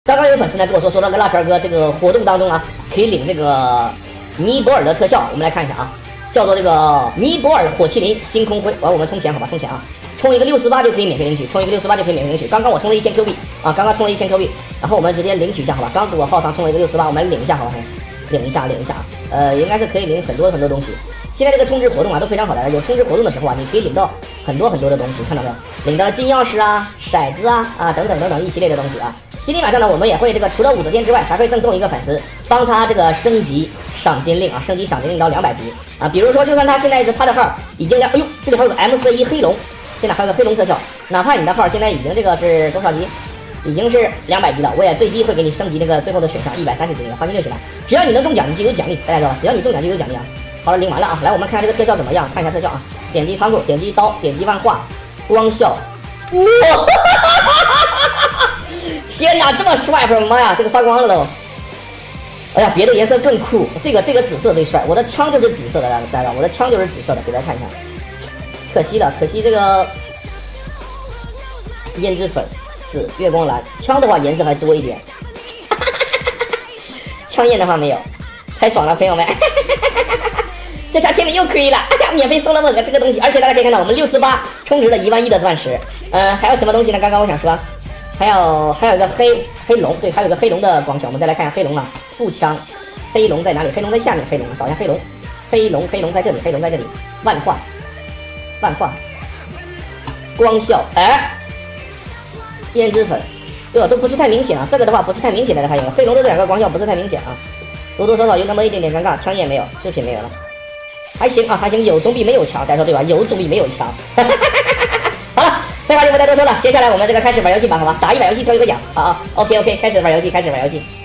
刚刚有粉丝呢跟我说那个辣条哥这个活动当中啊，可以领这个尼泊尔的特效，我们来看一下啊，叫做这个尼泊尔火麒麟星空辉。完，我们充钱好吧，充钱啊，充一个68就可以免费领取，充一个68就可以免费领取。刚刚我充了1000 Q 币啊，刚刚充了1000 Q 币，然后我们直接领取一下好吧。刚我号上充了一个68，我们来领一下好吧，领一下应该是可以领很多东西。现在这个充值活动啊都非常好的，有充值活动的时候啊，你可以领到很多的东西，看到没有？领到了金钥匙啊、骰子啊等等一系列的东西啊。今天晚上呢，我们也会这个除了武则天之外，还会赠送一个粉丝，帮他这个升级赏金令啊，升级赏金令到200级啊。比如说，就算他现在他的号已经哎呦，这里还有个 MC1 黑龙，现在还有个黑龙特效，哪怕你的号现在已经这个是多少级？已经是200级了，我也最低会给你升级那个最后的选项130级的，放心就行了。只要你能中奖，你就有奖励，大家知道吧？只要你中奖就有奖励啊。好了，领完了啊，来我们看这个特效怎么样？看一下特效啊，点击仓库，点击刀，点击万画，光效，哇！天哪，这么帅！我的妈呀，这个发光了都！哎呀，别的颜色更酷，这个紫色最帅。我的枪就是紫色的，大家，我的枪就是紫色的，给大家看一下。可惜了，可惜这个胭脂粉是月光蓝，枪的话颜色还多一点。枪焰的话没有，太爽了，朋友们！这下天里又亏了，哎呀，免费送了我个这个东西，而且大家可以看到我们68充值了11000的钻石。还有什么东西呢？刚刚我想说。还有一个黑龙，对，还有个黑龙的光效，我们再来看一下黑龙啊，步枪，黑龙在哪里？黑龙在下面，黑龙找一下黑龙，黑龙在这里，黑龙在这里，万画，光效，哎，胭脂粉，对吧？都不是太明显啊，这个的话不是太明显的，还有黑龙的这2个光效不是太明显啊，多多少少有那么一点点尴尬，枪也没有，饰品没有了，还行啊，还行，有总比没有强，大家说对吧？有总比没有强。好了，废话就不再多说了，接下来我们这个开始玩游戏吧，好吧？打100游戏挑一个奖，OK，开始玩游戏。